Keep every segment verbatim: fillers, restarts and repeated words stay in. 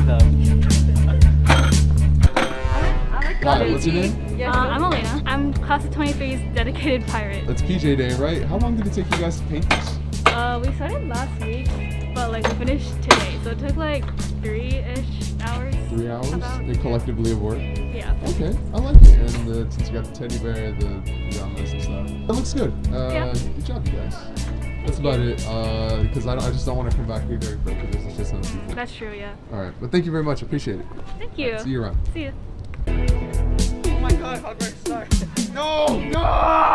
stuff. Hi, what's your name? Uh, I'm Elena. I'm class of twenty-three's dedicated pirate. It's P J Day, right? How long did it take you guys to paint this? Uh, we started last week, but like we finished today, so it took like three-ish hours. Three hours? About. They collectively of work? Yeah. Okay, I like it. And uh, since you got the teddy bear, the pajamas and stuff, it looks good. Uh, Yeah. Good job, you guys. That's about it. Because uh, I, I just don't want to come back here very quick because there's just enough people. That's true, yeah. All right, but thank you very much. I appreciate it. Thank you. Right, see you around. See you. Oh my god, how do I start? No! No!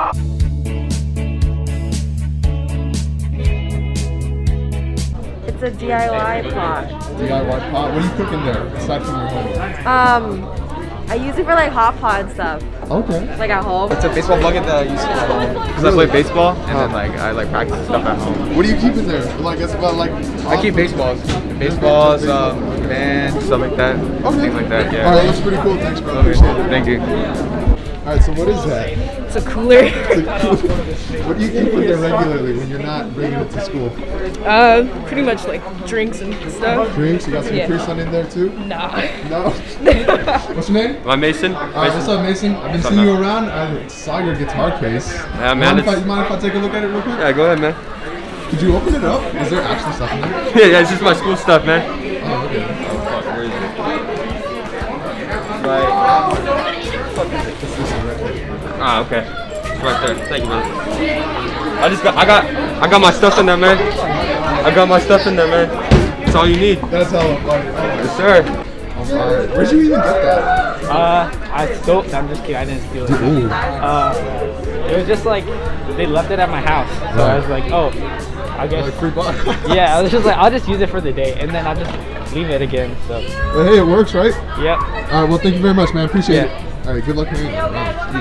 It's a D I Y pot. D I Y pot. What are you cooking there aside from your home? Um, I use it for like hot pot and stuff. Okay. Like at home. It's a baseball bucket that I use at home because I play baseball and then like I like practice stuff at home. What do you keep in there? Like it's about like. I keep baseballs, baseballs, um, bands, stuff like that, Okay. things like that. Yeah. All right, that's pretty cool. Thanks, bro. Okay. Appreciate it. Thank you. All right, so what is that? It's a cooler. What do you keep in there regularly when you're not bringing it to school? uh, pretty much like drinks and stuff. Drinks? You got some Yeah. Capri Sun in there too? Nah. No? What's your name? I'm Mason. Uh, what's up, Mason? I've been seeing you around. I saw your guitar case. Yeah, man. Mind if I, it's- you mind if I take a look at it real quick? Yeah, go ahead, man. Could you open it up? Is there actually stuff in there? Yeah, yeah, it's just my school stuff, man. Oh, okay. Oh, fuck, where is it? Ah, okay. It's right there. Thank you, man. I just got, I got, I got my stuff in there, man. I got my stuff in there, man. That's all you need. That's hella funny. Yes, sir. Alright. Where'd you even get that? Uh, I stole. I'm just kidding. I didn't steal it. Ooh. Uh, it was just like they left it at my house, so I was like, oh, I guess. Like free buck. Yeah, I was just like, I'll just use it for the day, and then I'll just leave it again. So. But hey, it works, right? Yep. Alright, well, thank you very much, man. Appreciate Yeah. it. Alright, good luck here. Wow,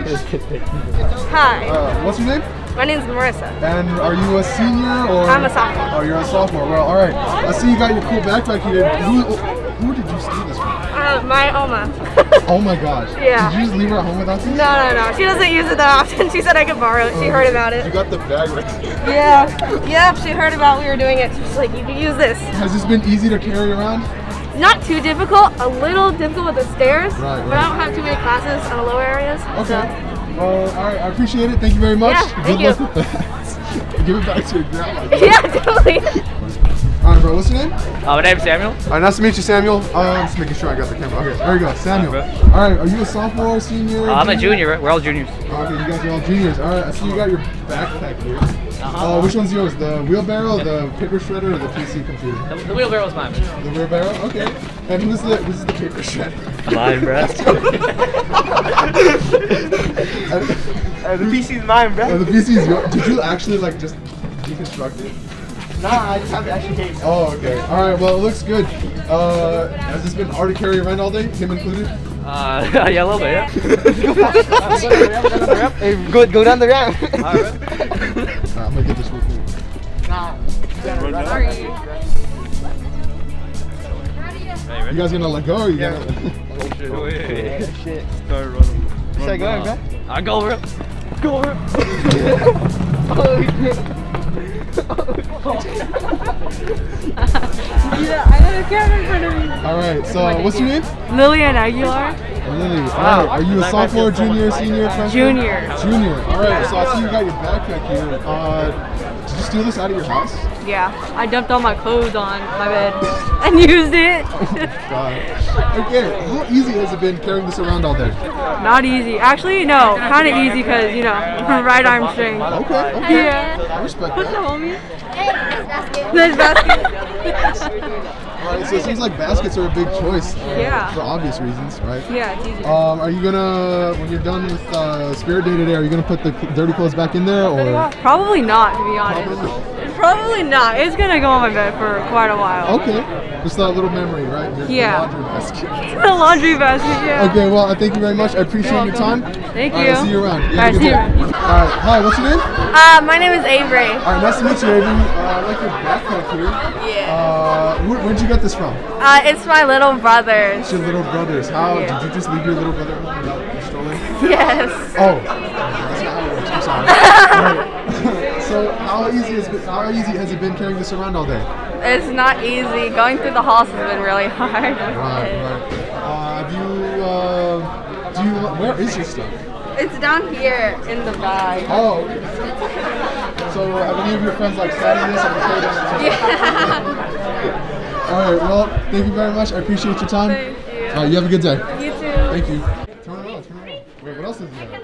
Hi. uh, what's your name? My name's Marissa. And are you a senior or? I'm a sophomore. Oh, you're a sophomore. Well, all right. I see you got your cool backpack here. Who, who did you steal this from? Uh, my Oma. Oh my gosh. Yeah. Did you just leave her at home without this? No, no, no. She doesn't use it that often. She said I could borrow it. She heard about You it. got the bag right there. Yeah. Yep. She heard about we were doing it. She's like, you can use this. Has this been easy to carry around? Not too difficult. A little difficult with the stairs. Right, But right. I don't have too many classes on the lower areas. Okay. Well, all right. I appreciate it. Thank you very much. Yeah, thank Good you. luck with that. Give it back to your grandma. Yeah, totally. All right, bro. What's your name? Uh, my name's Samuel. All right. Nice to meet you, Samuel. Uh, just making sure I got the camera. Okay. There you go, Samuel. All All right. Are you a sophomore, senior? Uh, I'm a junior. We're all juniors. Okay, you guys are all juniors. All right, I see you got your backpack here. Uh, which one's yours? The wheelbarrow, the paper shredder, or the P C computer? The, the wheelbarrow's mine. The wheelbarrow? Okay. And who's the who's the paper shredder? Mine, bro. And The P C's mine, bro. uh, the P C is yours. Did you actually like just deconstruct it? Nah, I just have the extra case. Oh, okay. All right. Well, it looks good. Uh, has this been hard to carry around all day, him included? Uh, yeah, a little bit, yeah. Hey, go, go down the ramp. All right, I'm gonna get this real quick. You guys gonna let go or you gonna? Shit. Should I go in, bro? I go over it. Go over it. Yeah, I got a camera in front of me. All right. So, what's your name? Lillian Aguilar. Lily. All right. Are you a sophomore, junior, senior, freshman? Junior. Junior. All right. So I see you got your backpack here. Uh, did you steal this out of your house? Yeah, I dumped all my clothes on my bed and used it. God. Okay. How easy has it been carrying this around all day? Not easy. Actually, no, kind of easy because, you know, right arm strength. Okay. Okay. Yeah. I respect What's the that. homie? Nice basket. All right. So it seems like baskets are a big choice. Uh, Yeah. For obvious reasons, right? Yeah, it's easy. Um, are you gonna, when you're done with uh, Spirit Day today, are you gonna put the dirty clothes back in there, or? Probably not, to be honest. Probably. Probably not. It's gonna go on my bed for quite a while. Okay. Just that little memory, right? Your, Yeah. Laundry basket. The laundry basket, yeah. Okay. Well, I thank you very much. I appreciate You're your time. Thank All you. right, I'll see you around. You All have a right, good see you day. around. All right. Hi. What's your name? Uh, my name is Avery. All right. Nice to meet you, Avery. Uh, I like your backpack here. Yeah. Uh, where, where'd you get this from? Uh, it's my little brother's. It's your little brother's. How Yeah. did you just leave your little brother home without strolling? Yes. Oh, that's not how it works. I'm sorry. All right. So how easy is it, how easy has it been carrying this around all day? It's not easy. Going through the halls has been really hard. Right, right. Uh, have you? Uh, do you? Where is your stuff? It's down here in the bag. Oh. So have any of your friends like sat in this and played it? Yeah. All right. Well, thank you very much. I appreciate your time. Thank you. All right. You have a good day. You too. Thank you. Turn it on. Turn it on. Wait. What else is there?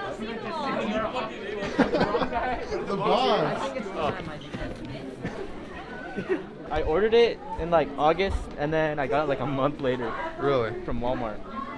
The box. I ordered it in like August, and then I got it like a month later. Really? From Walmart.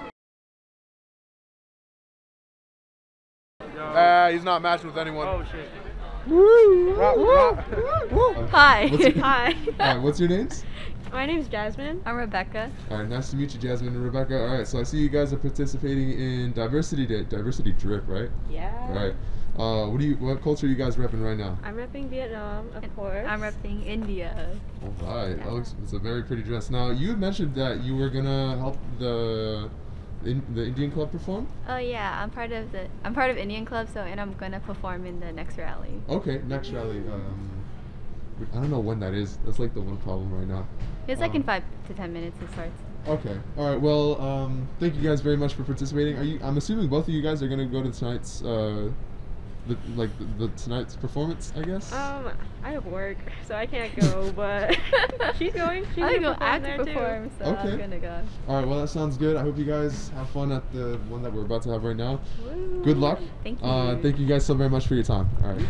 Uh, he's not matching with anyone. Oh shit. Woo! Hi. What's your, Hi. Alright, what's your names? My name's Jasmine. I'm Rebecca. Alright, nice to meet you, Jasmine and Rebecca. Alright, so I see you guys are participating in Diversity Day, Diversity Drip, right? Yeah. Alright. Uh, what do you, what culture are you guys repping right now? I'm repping Vietnam, of course. I'm repping India. Alright, that looks, it's a very pretty dress. Now, you had mentioned that you were gonna help the in, the Indian club perform? Oh yeah, I'm part of the I'm part of Indian Club, so and I'm gonna perform in the next rally. Okay, next rally. Um, I don't know when that is. That's like the one problem right now. It's like in Um, five to ten minutes it starts. Okay. All right. Well, um, thank you guys very much for participating. Are you? I'm assuming both of you guys are gonna go to tonight's, uh, the, like the, the tonight's performance, I guess. Um, I have work, so I can't go, but she's going. She's I gonna go. I have perform to there perform, so Okay. I'm gonna go. All right. Well, that sounds good. I hope you guys have fun at the one that we're about to have right now. Woo. Good luck. Thank you. Uh, thank you guys so very much for your time. All right.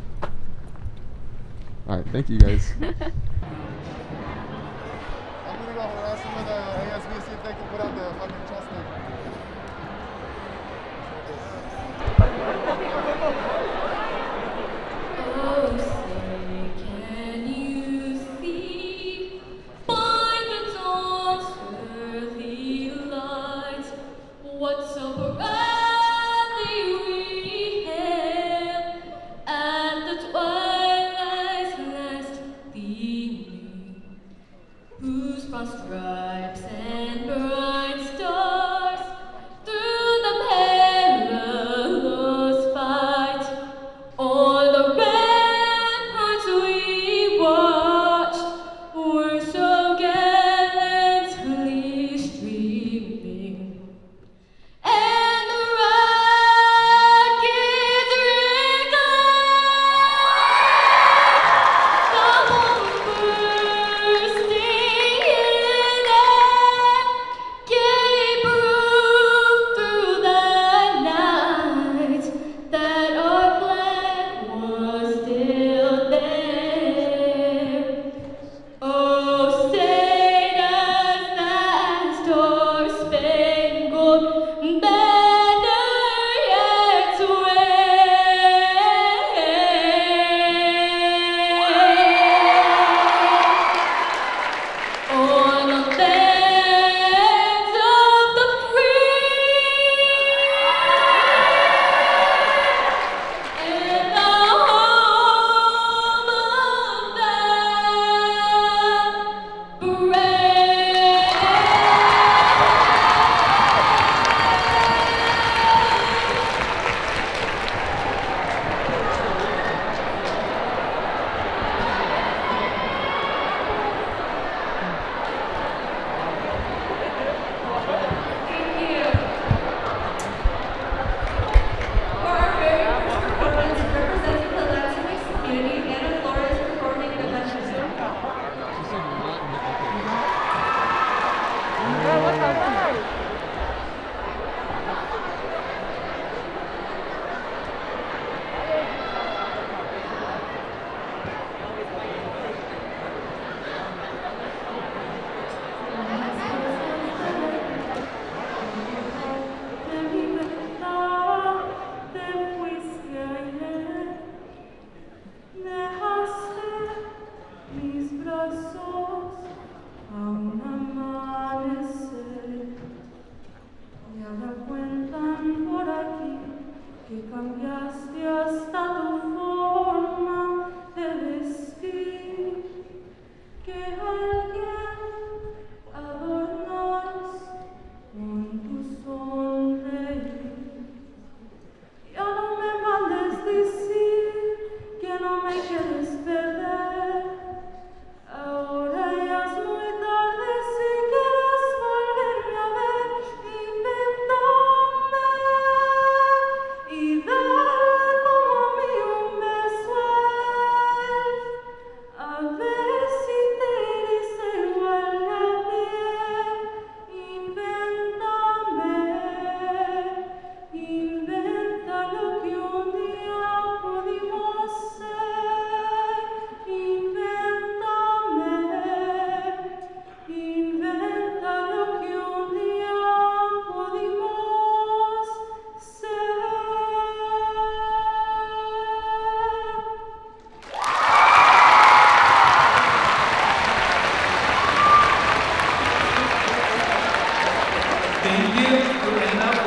All right. Thank you guys. I'm gonna go harass them with A S B, see if they can put on the fucking chest thing. Oh, say, can you see by the dawn's early light what so proudly we hailed at the twilight's last gleaming, whose broad stripes and bright stars through the perilous fight on the ramparts we watched were so gallantly streaming, and the rockets ring the home bursting in air,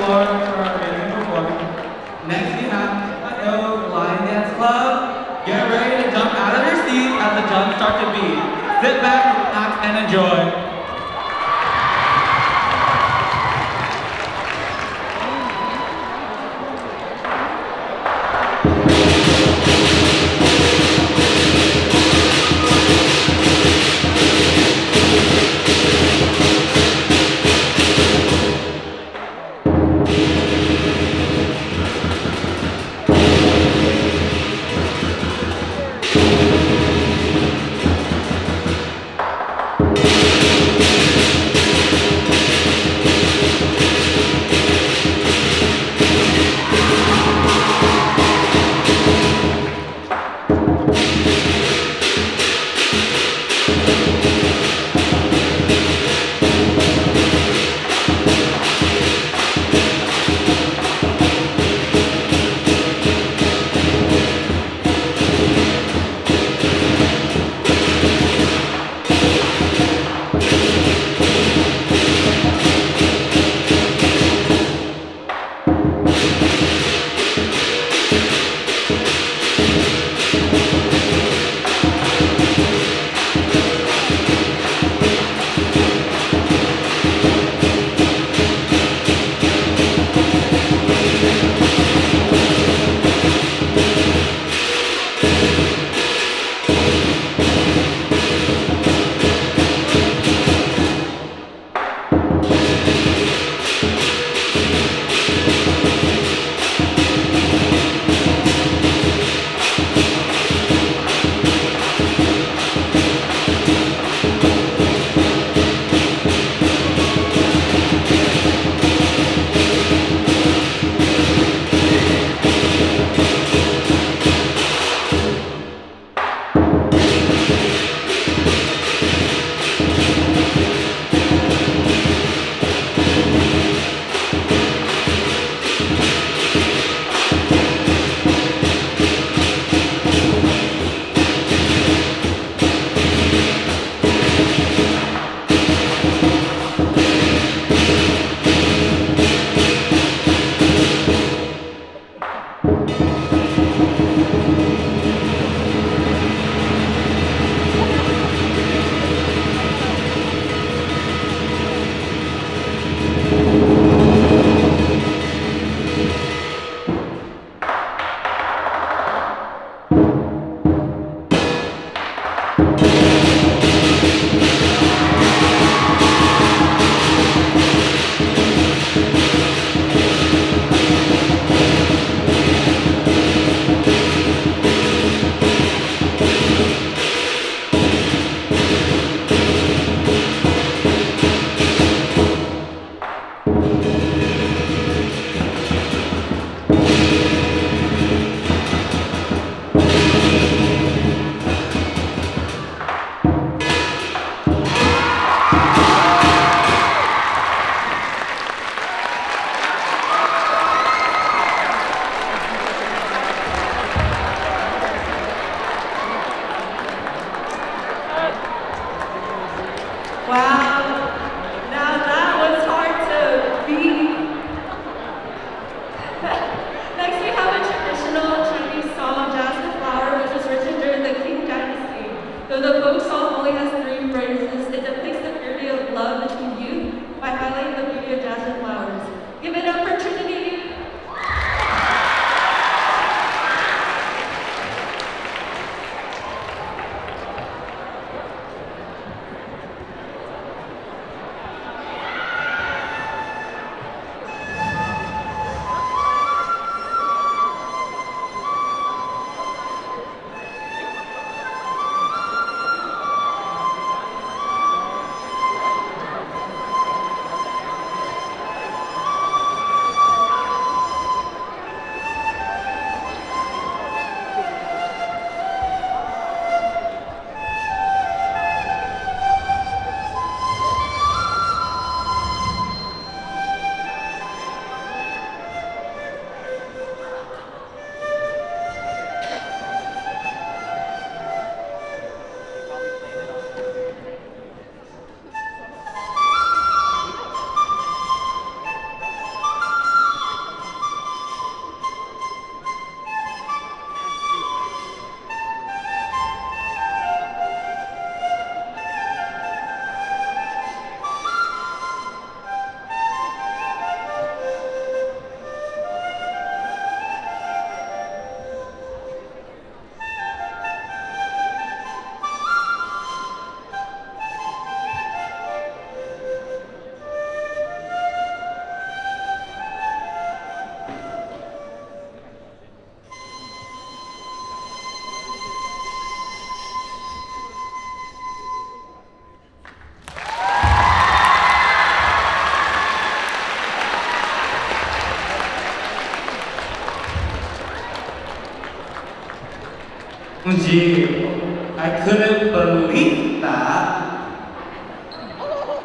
floor for our remaining performance. Next we have P H H S Lion Dance Club. Get ready to jump out of your seats as the jumps start to beat. Sit back, relax, and enjoy.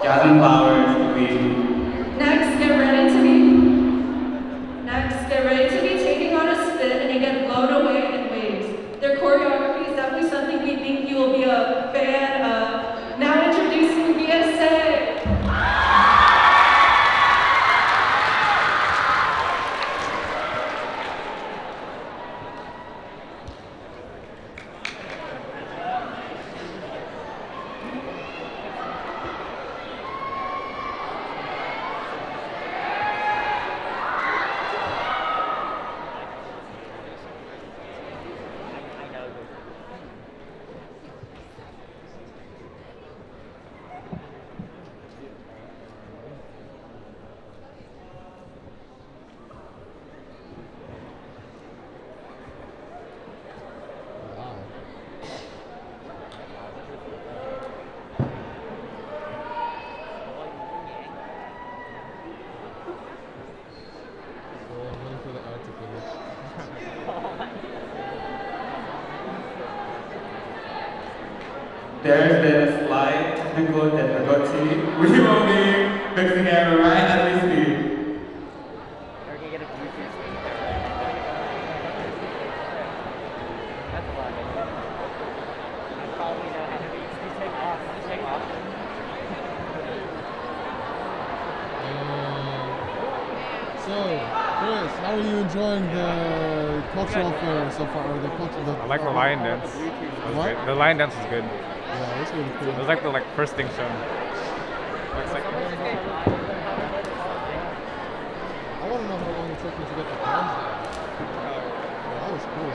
Gathering flowers to leave. Next, get ready to be. Next, get ready to be taken on a spin and get blown away in waves. Their choreography is definitely something we think you will be a fan of. Now introducing V S A. There's been a slight technical difficulty. We will be fixing it right as we speak. So, Chris, how are you enjoying the cultural fair so far? Or the cultural, the, I like the lion dance. What? Good. The lion dance is good. Yeah, that's really cool. It was like the like first thing shown. Looks like. I want to know how long it took you to get the drums there. Yeah, that was cool.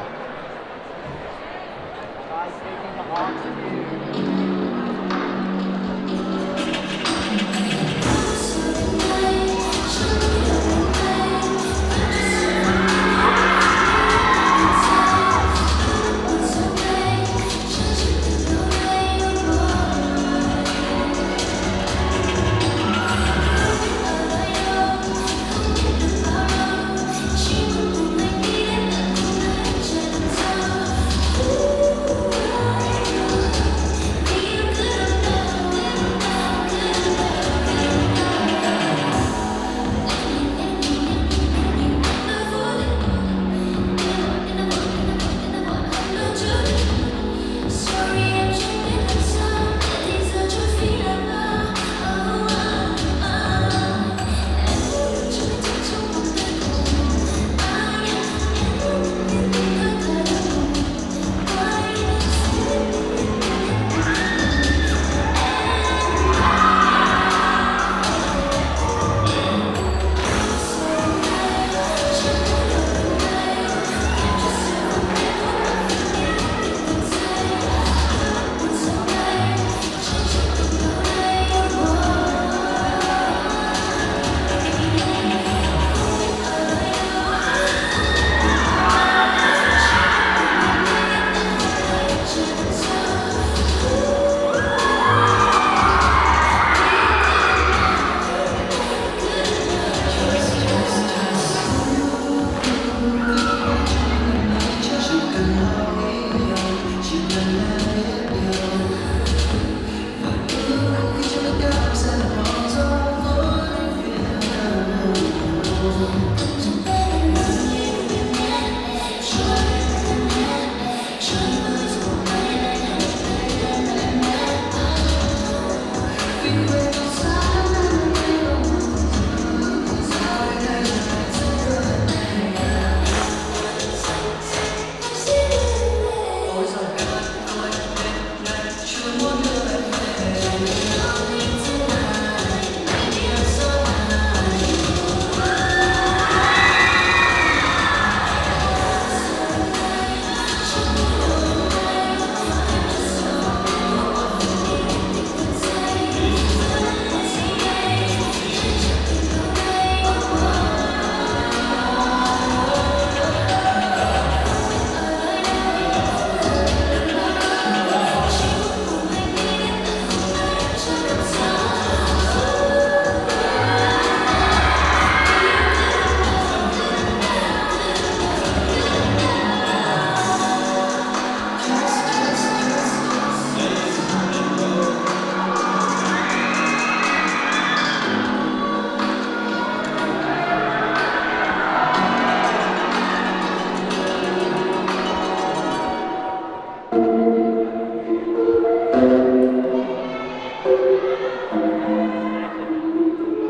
Ooh.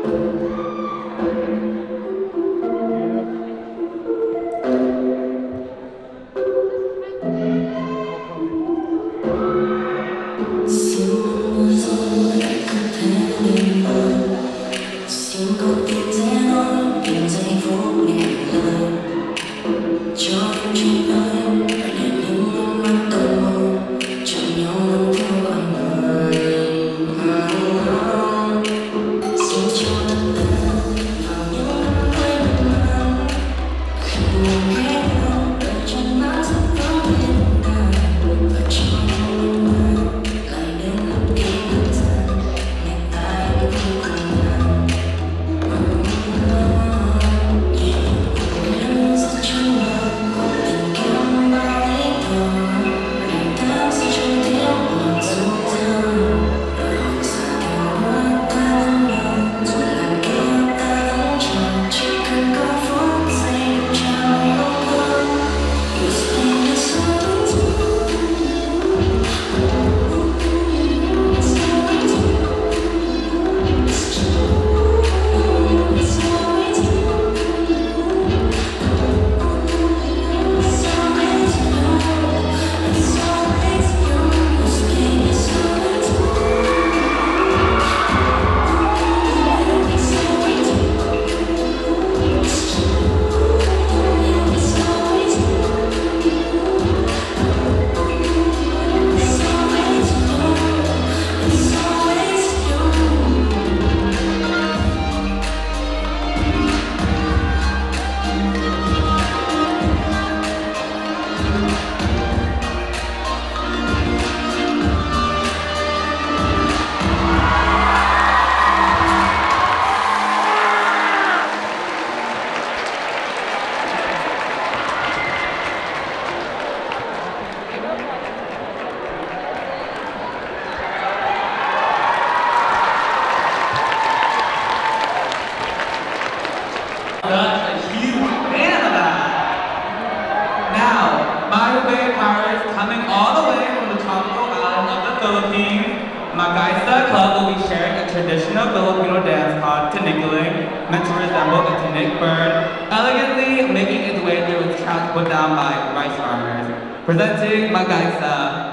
Magkaisa Club will be sharing a traditional Filipino dance called Tinigaling, meant to resemble a tinik bird, elegantly making its way through its tracks put down by rice farmers. Presenting Magkaisa.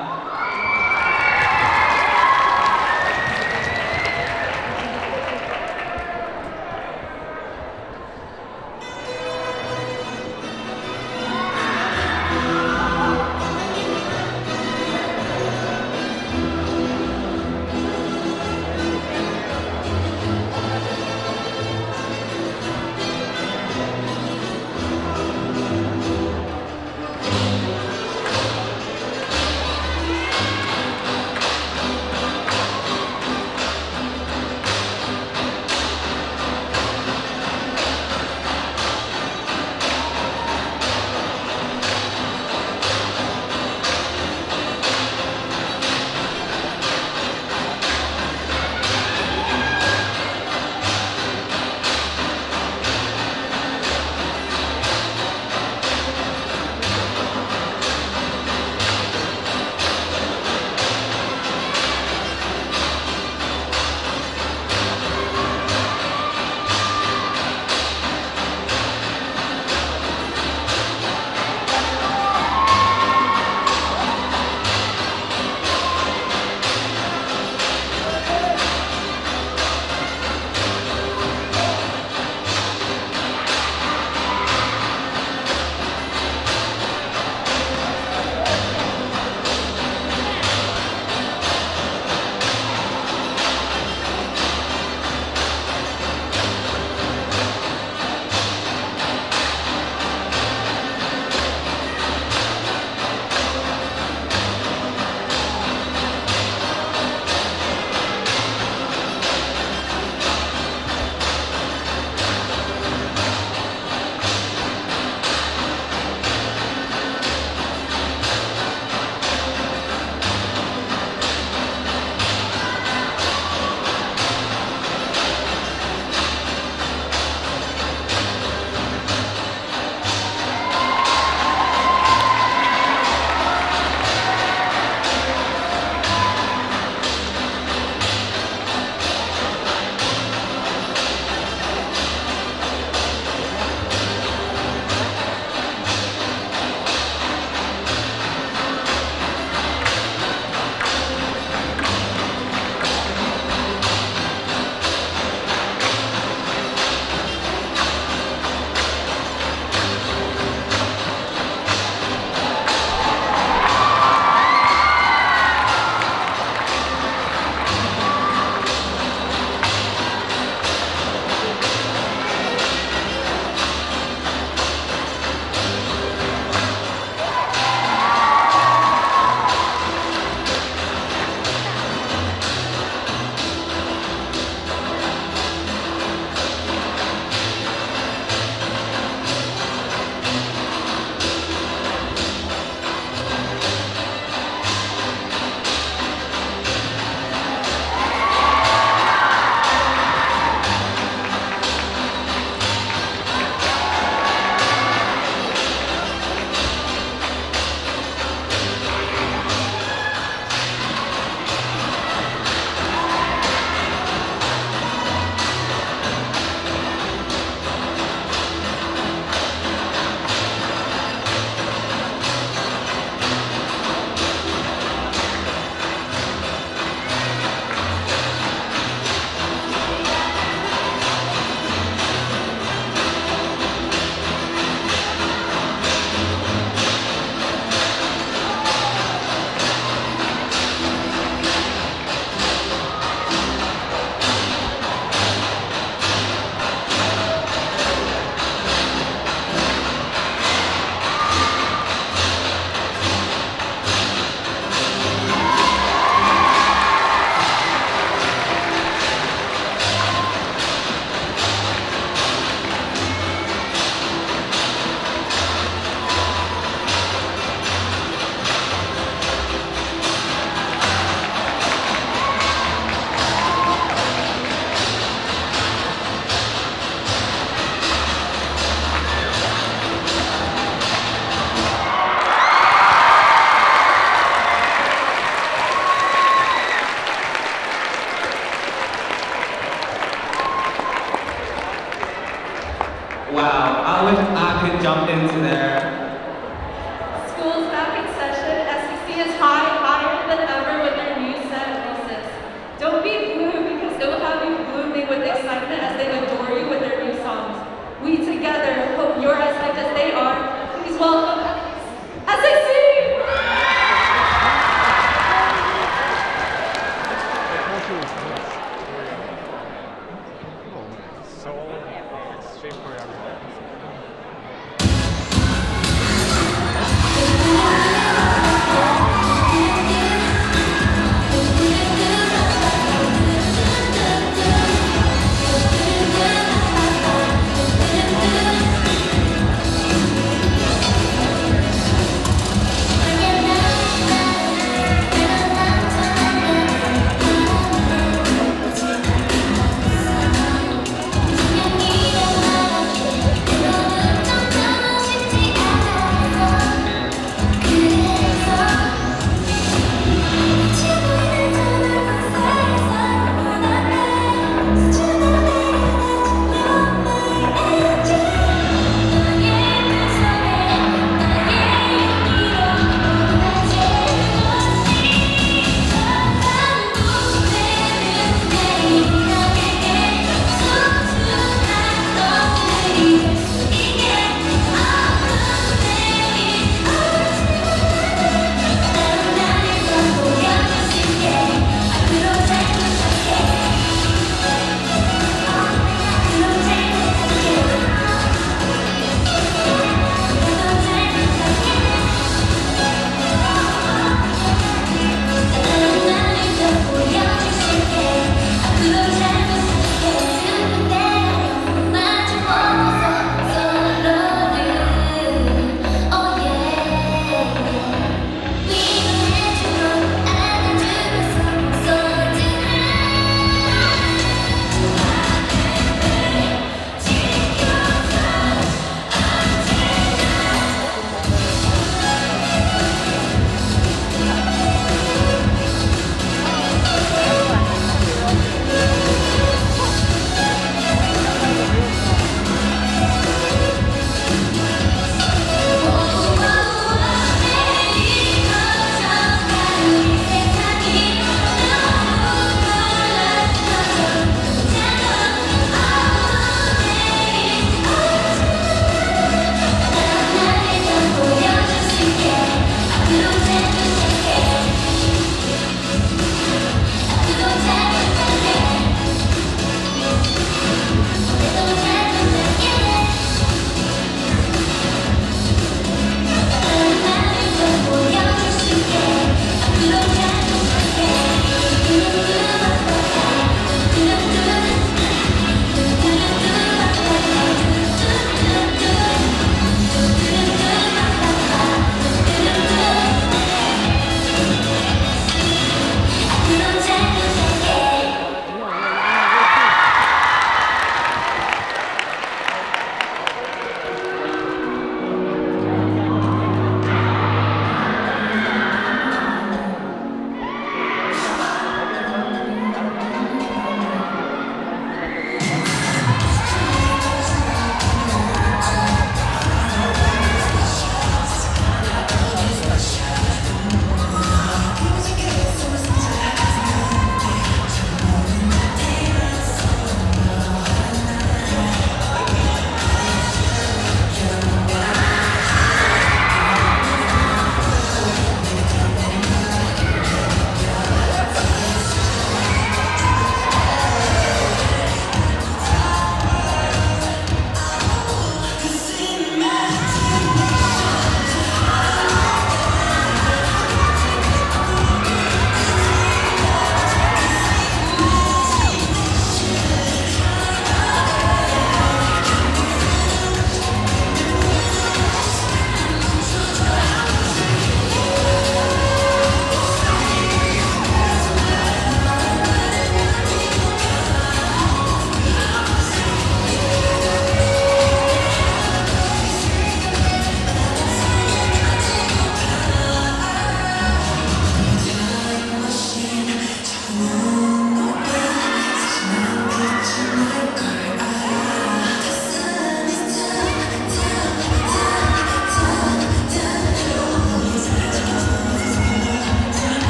Wow, I wish I could jump into there. School's back in session. S E C is high, higher than ever with their new set releases. Don't be blue because it will have you blooming with excitement as they adore you with their new songs. We together hope you're as hyped as they are. Please welcome S E C! Seoul Xtreme Choreography.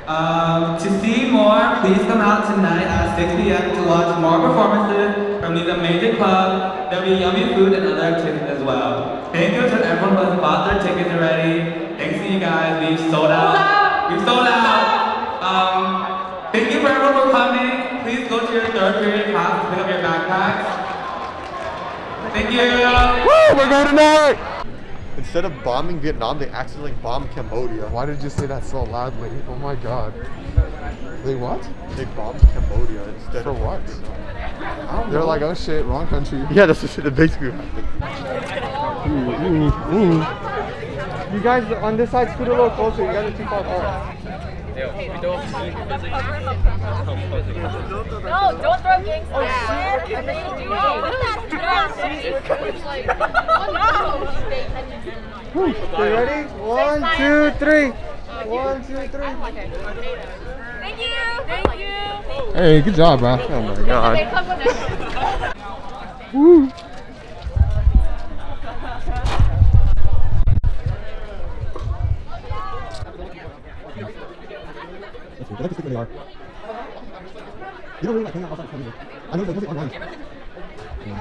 Um, to see more, please come out tonight at six p m to watch more performances from these amazing clubs. There'll be yummy food and other activities as well. Thank you to everyone who has bought their tickets already. Thanks to you guys, we've sold out. We've sold out. Um, thank you for everyone for coming. Please go to your third period class to pick up your backpacks. Thank you. Woo, we're going tonight! Instead of bombing Vietnam, they accidentally bombed Cambodia. Why did you say that so loudly? Oh my god. They what? They bombed Cambodia instead For of what? Vietnam. They're like, oh shit, wrong country. Yeah, that's the shit that basically happened. Ooh, ooh, ooh. You guys on this side, scoot a little closer. You guys are too far apart. No, don't throw gangs oh, there. I'm ready to do it. Okay, ready? One, two, three. One, two, three. Thank you. Thank you. Hey, good job, bro. Oh my god. Woo. I like to stick where they are. You don't really like hang out outside the I know it's like mostly online. Yeah.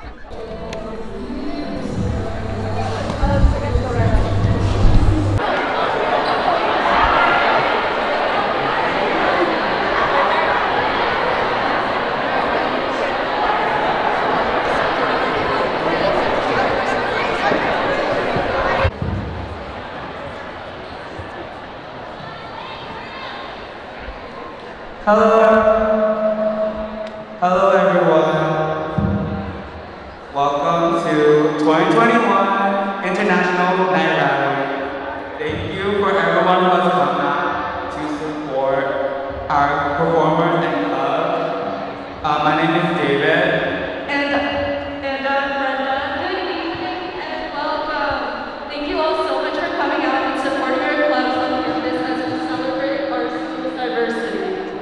Hello. Hello everyone. Welcome to twenty twenty-one International Night Rally. Thank you for everyone who has come out to support our performers and club. Uh, my name is David. And, and I'm Brenda. Good evening and welcome. Thank you all so much for coming out and supporting our clubs on campus as we celebrate our student diversity.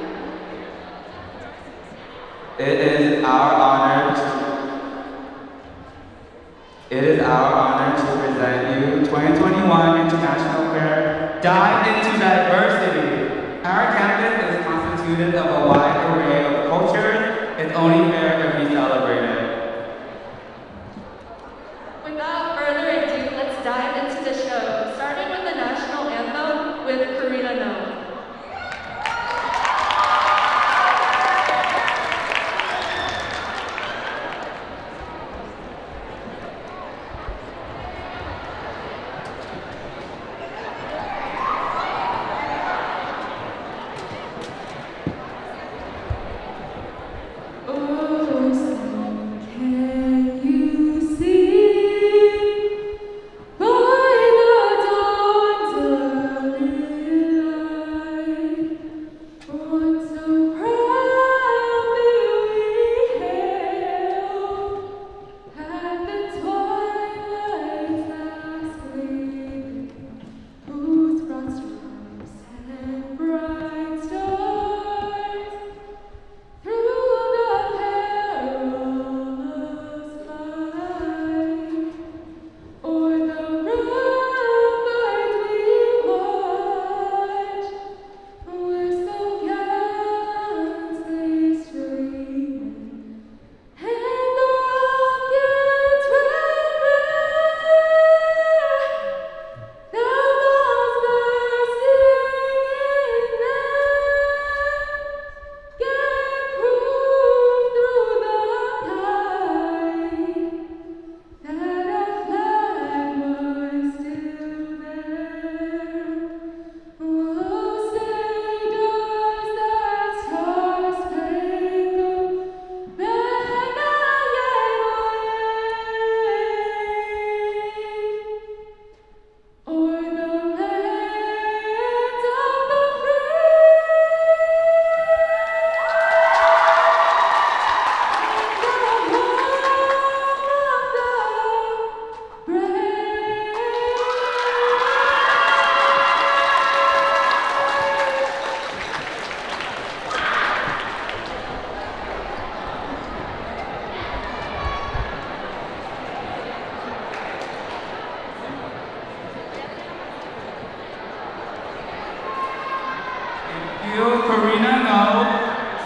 It is our honor to, it is our honor to present you twenty twenty-one International Fair Dive into Diversity. Our campus is constituted of a wide array of cultures. It's only fair if we celebrate it. Without further ado, let's dive into the show, starting with the national anthem with Karina No. Ooh.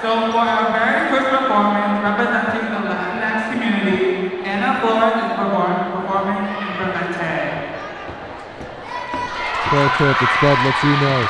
So for our very first performance, representing the Latinx community, Anna Flores is perform performing Implemente. Pro tip, it's Bud, let's you know.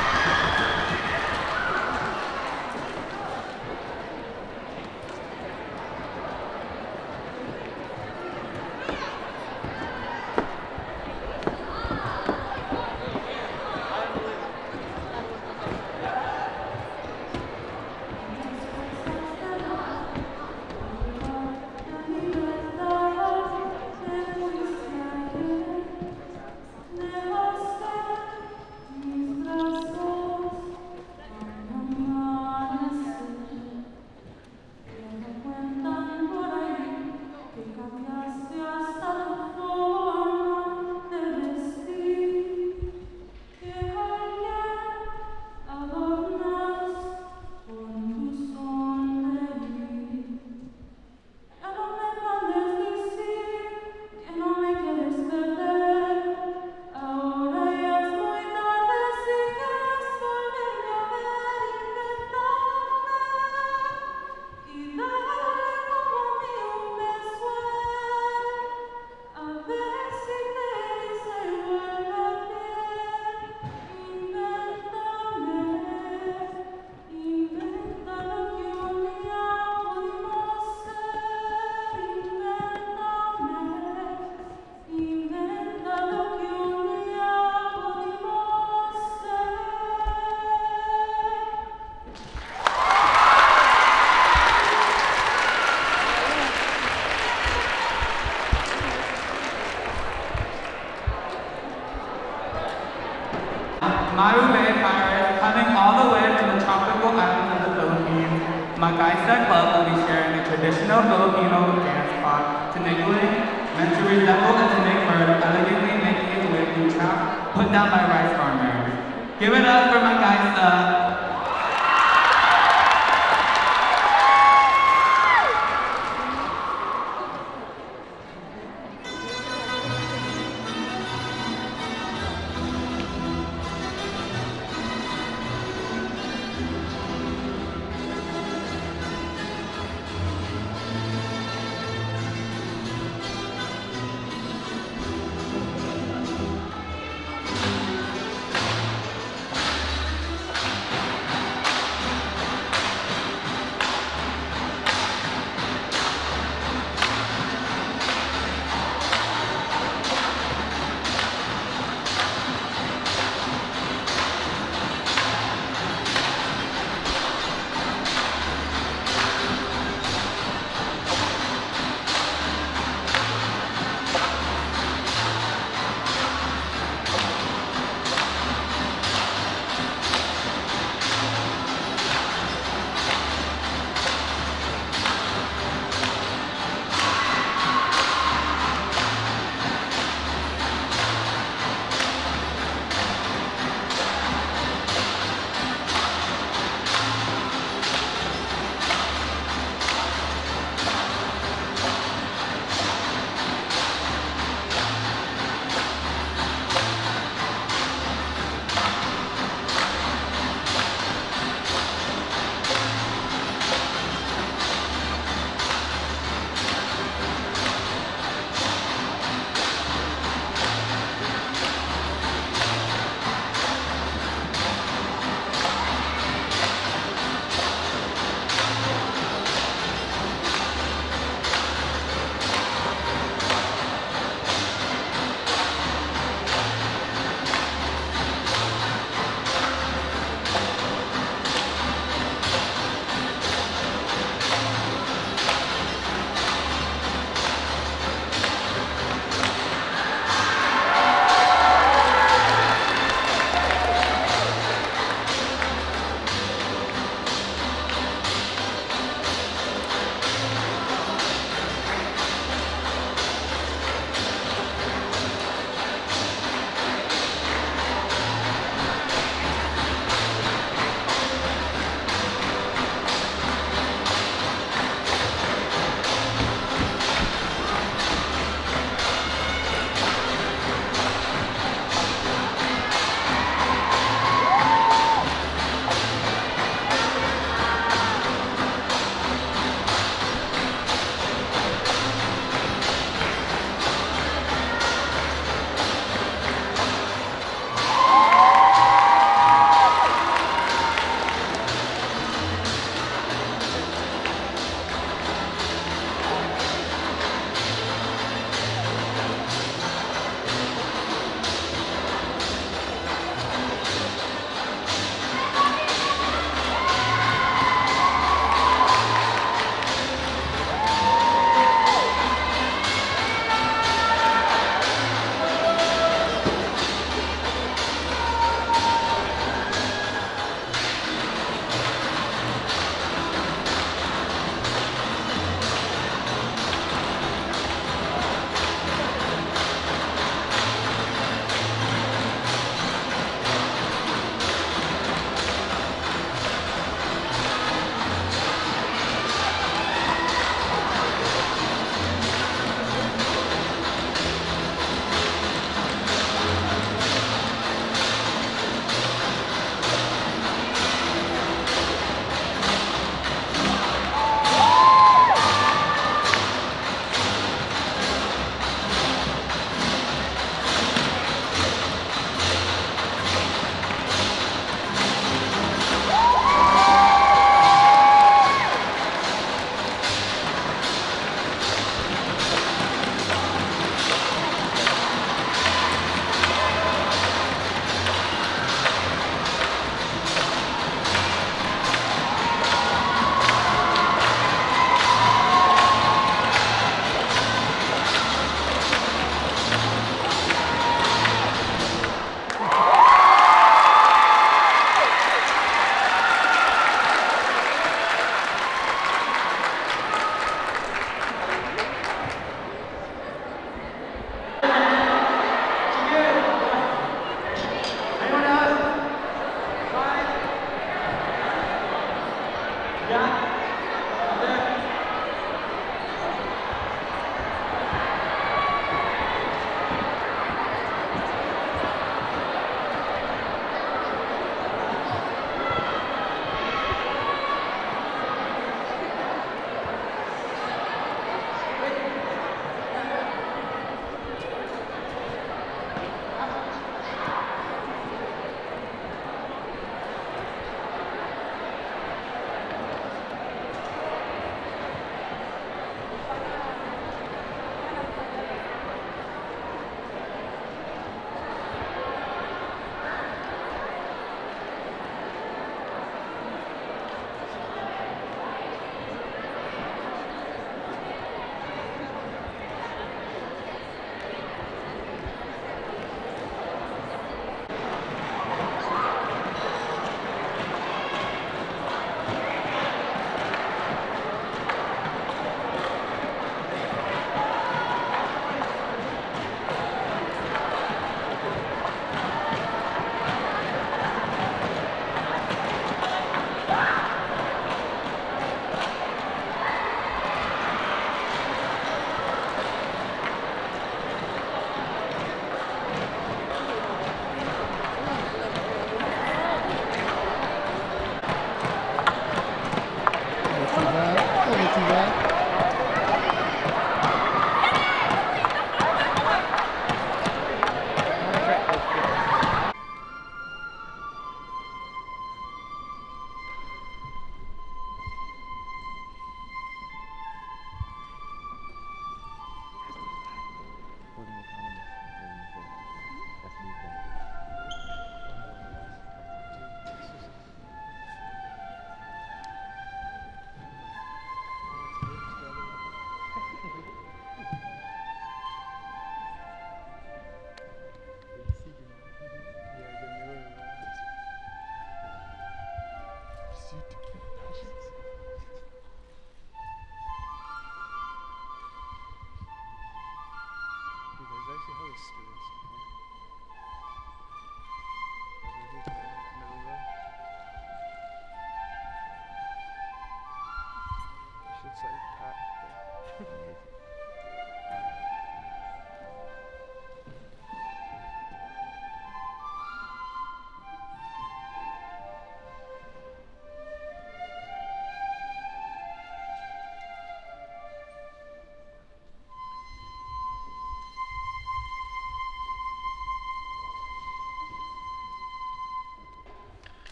Marube Pirates, coming all the way from the tropical islands of the Philippines, Magkaisa Club will be sharing a traditional Filipino dance called Tinigling, meant to resemble a tinig bird, elegantly making its way through trap put down by rice farmers. Give it up for Magkaisa.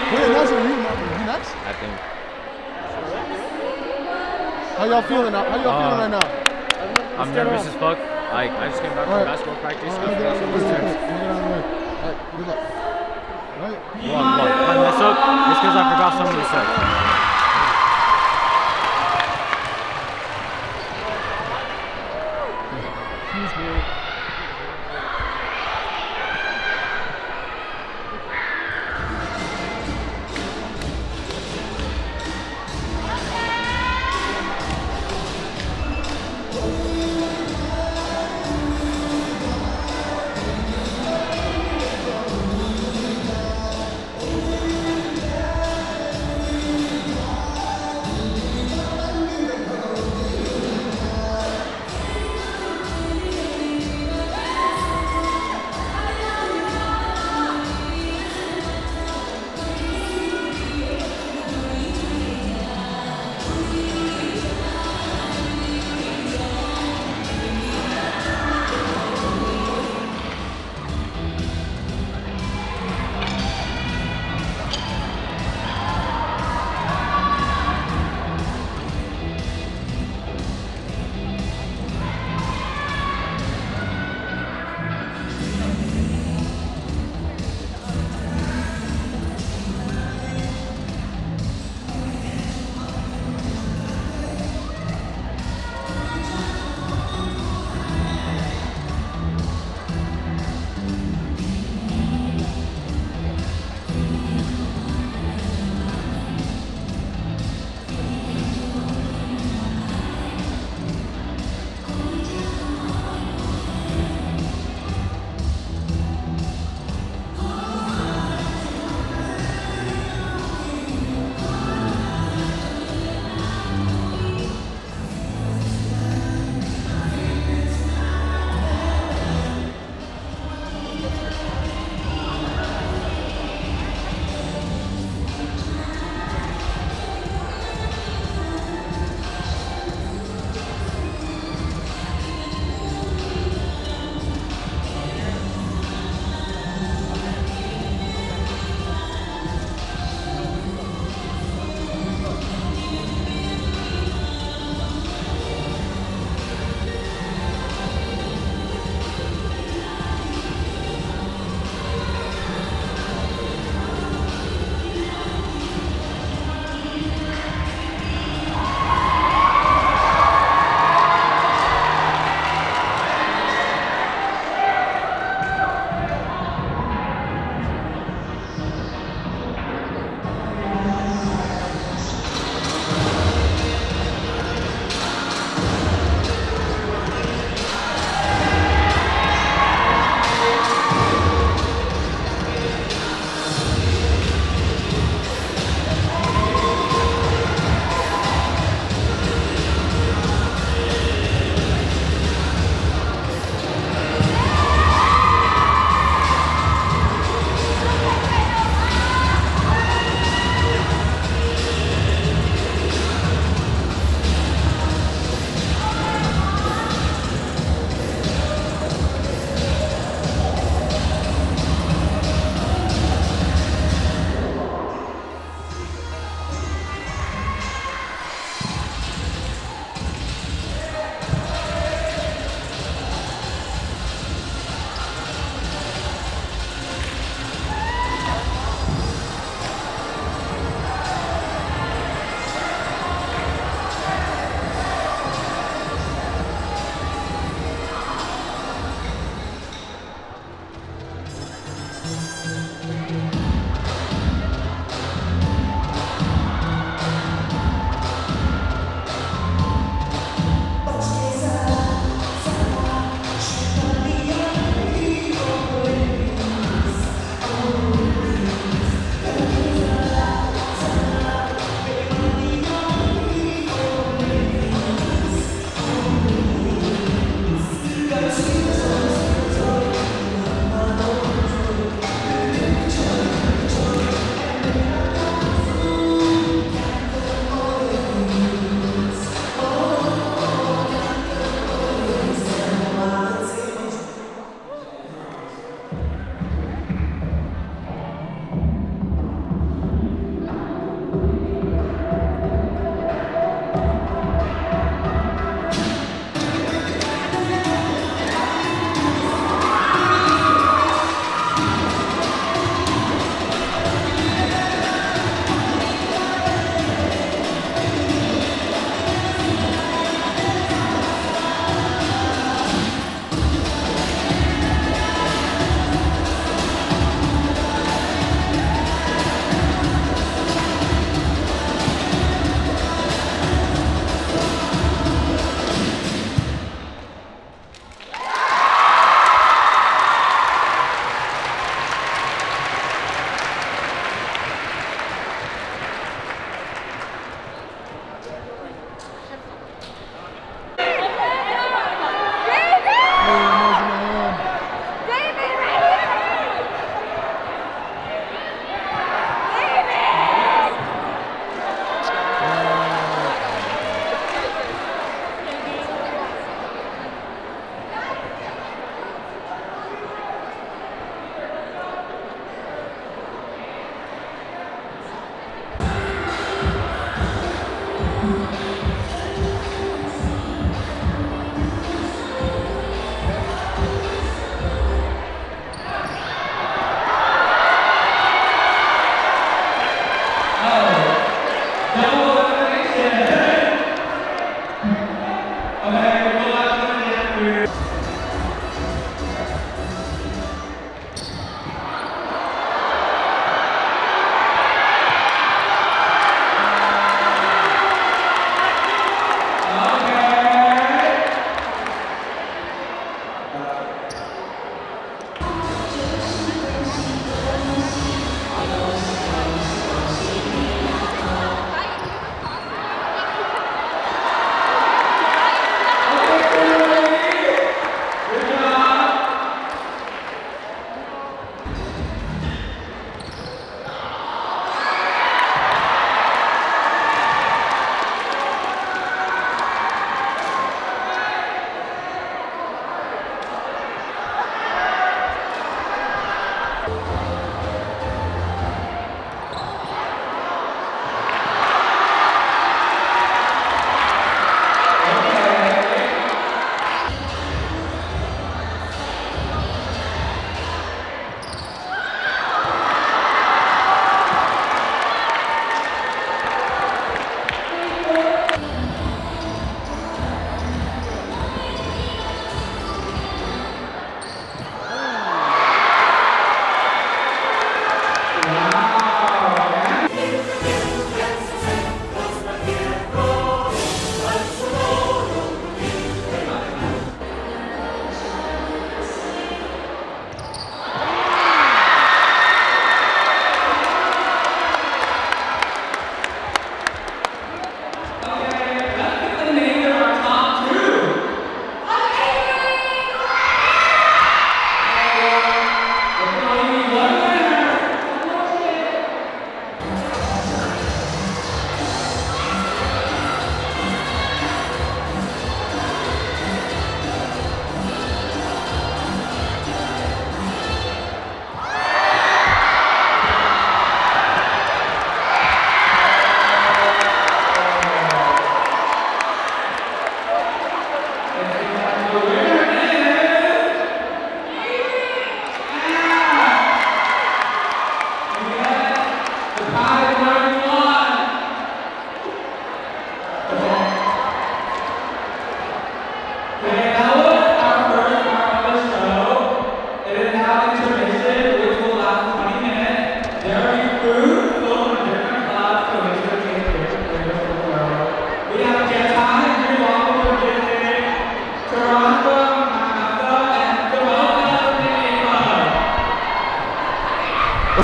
Wait, that's you, you next? I think. How y'all feeling now? How y'all Uh, feeling right now? I'm nervous as fuck. Like, I just came back from Alright. basketball practice. Alright, get out of the way, get out of the way. Alright, good luck. Alright. Come on, come on. If I mess up, it's because I forgot something to say. Excuse me.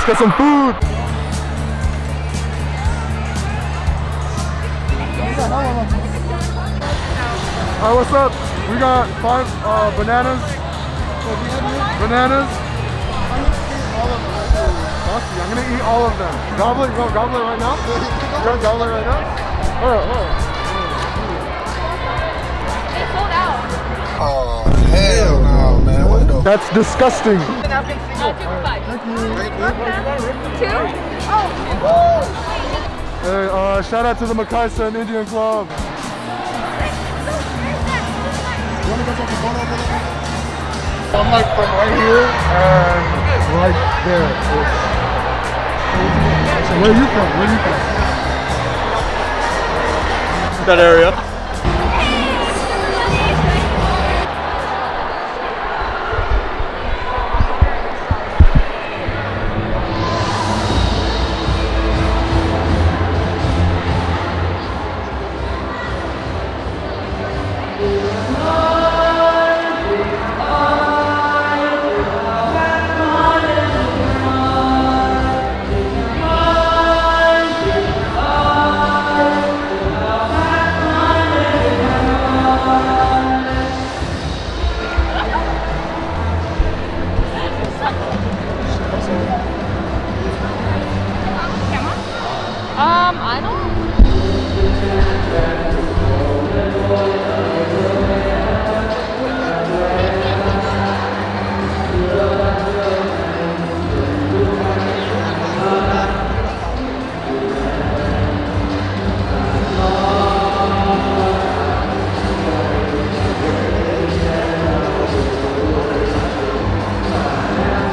Let's get some food. Alright, what's up? We got five uh, bananas. Bananas. I'm gonna eat all of them. Gobble it, you want gobble it right now? You want gobble it right now? Hold on, hold on. It's sold out. Oh, hell no, man. What the? That's disgusting. Uh, two for five. Two? Oh. Hey, uh, shout out to the Magkaisa and Indian Club. I'm like from right here and right there. So where are you from? Where are you from? That area. Um, I don't.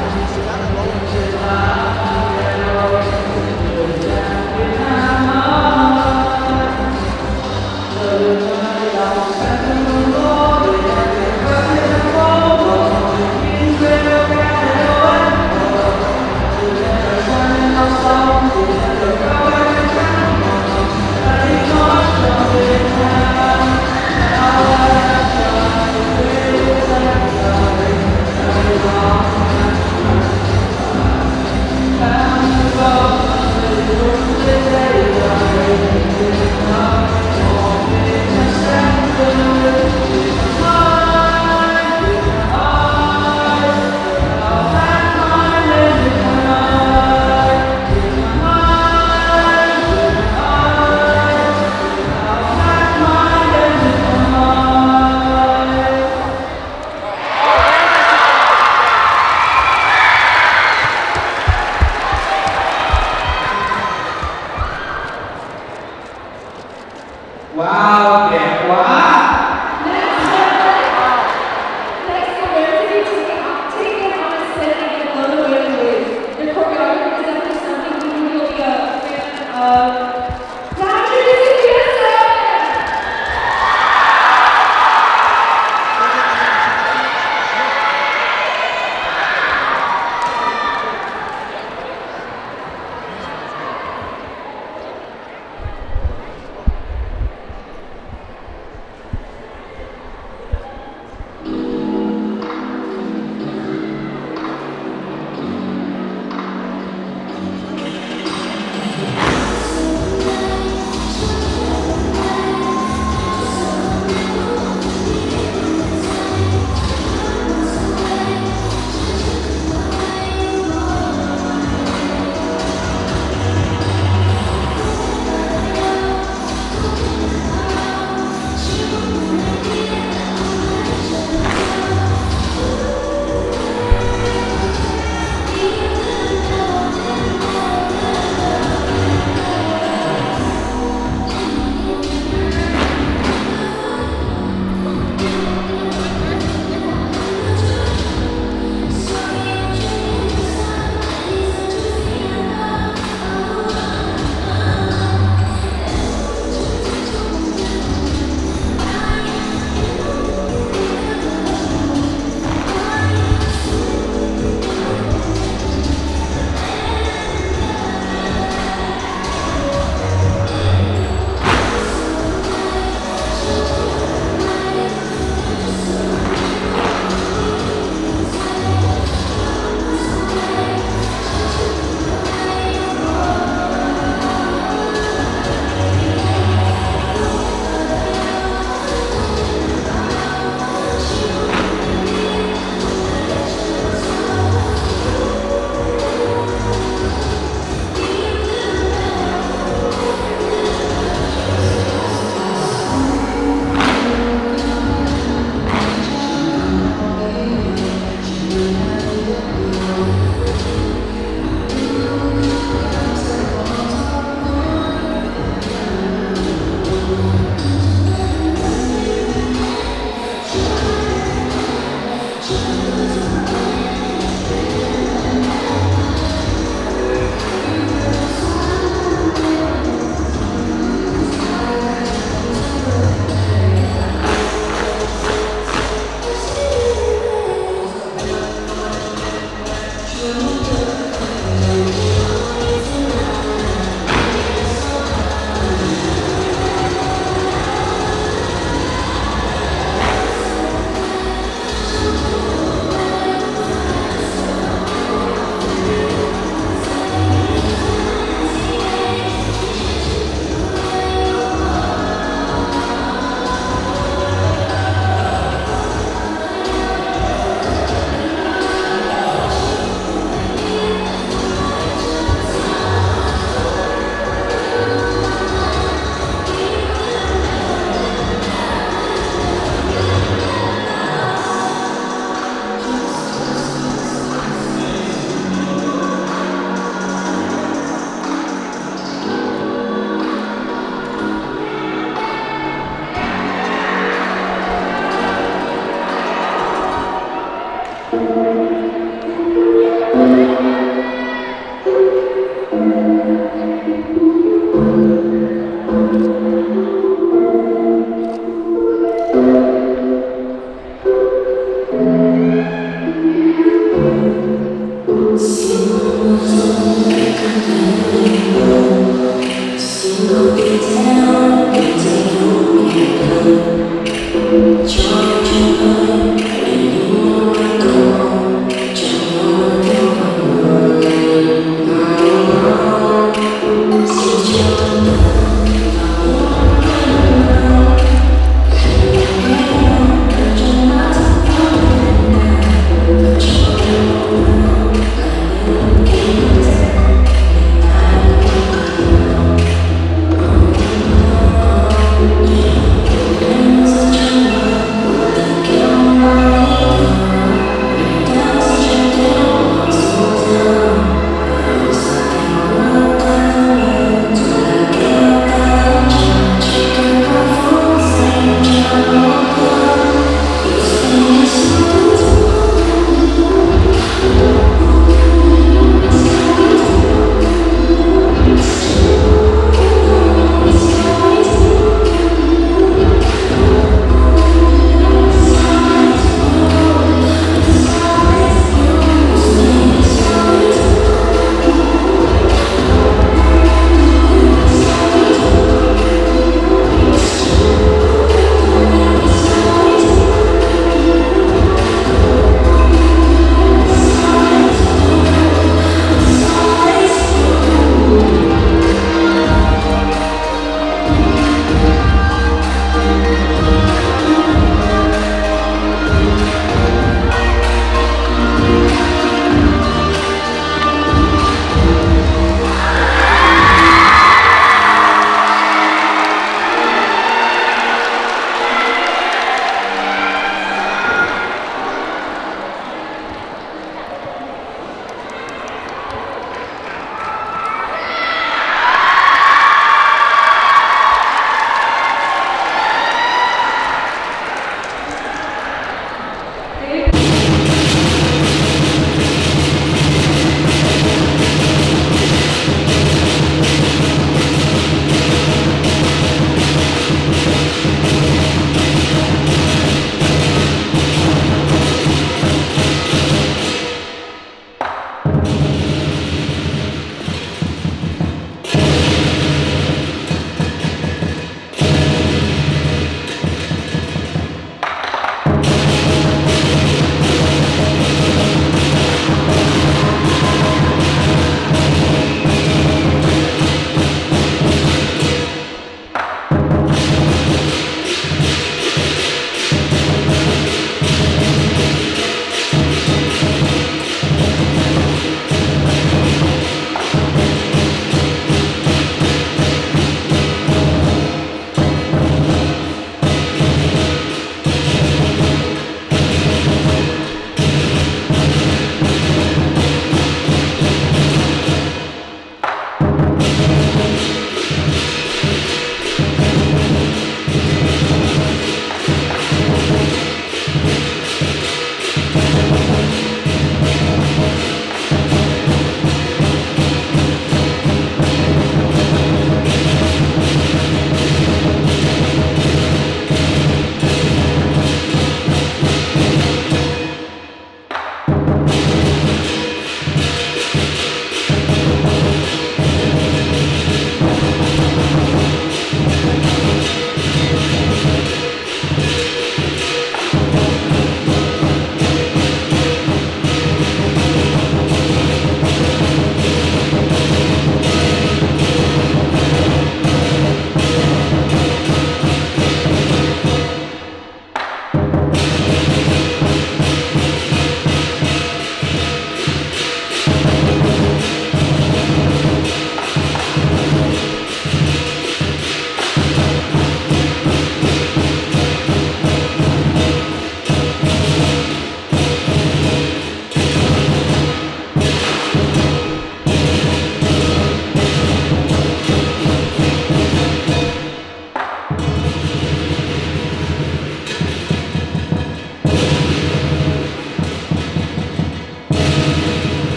Come on.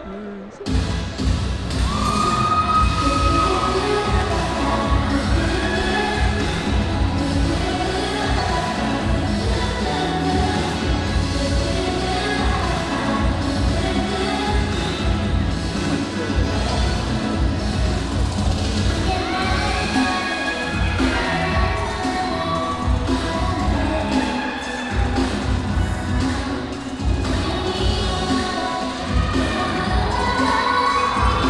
Thank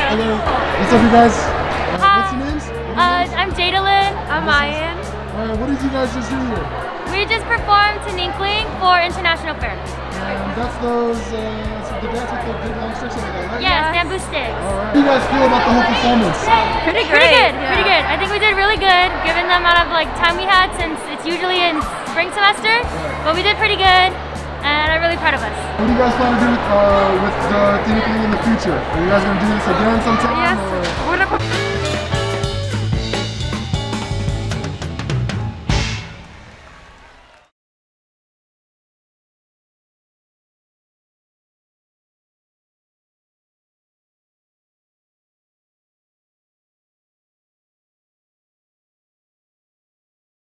Hello. What's up, you guys? Uh, what's your names? Uh, I'm Jadalyn. I'm Mayan. Alright, what did you guys just do here? We just performed Tininkling for International Fair. And that's those, uh, the dance with the big long sticks over there, right? Yes, bamboo sticks. Alright. How do you guys feel about the whole performance? Pretty, pretty good, yeah. pretty good. I think we did really good given the amount of like time we had since it's usually in spring semester. Right. But we did pretty good and I'm really proud of us. What do you guys plan to do with, uh, with the Tininkling in the future? Are you guys going to do this again sometime? Yes. Or? We're gonna